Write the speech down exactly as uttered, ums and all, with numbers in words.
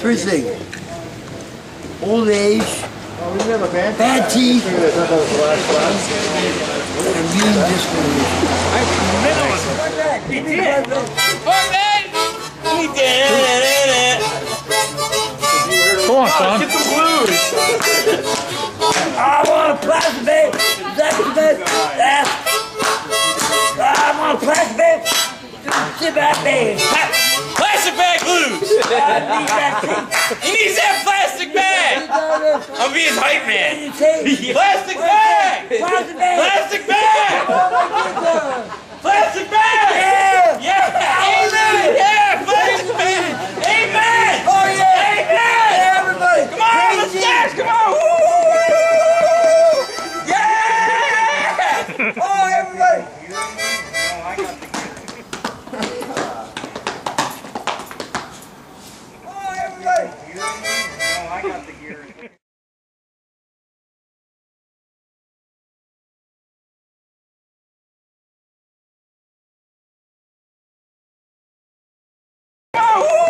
Three things. Old age, bad teeth, and mean discrimination. He did. Oh, man! He did. Come on, son. Get the blues. I want a plastic bag. That's the best. I want a plastic bag. Sit back, babe. Plastic bag blues. He needs that plastic bag. I'll be his hype man. Plastic bag. Plastic bag. Plastic bag. Plastic bag. Yeah. Yeah. Amen. Yeah. Plastic bag. Amen. Oh yeah. Amen. Hey, everybody. Come on, let's dance. Come on. Woo. Yeah. Oh, everybody. Oh, everybody. I got the gear. Come on. Woo.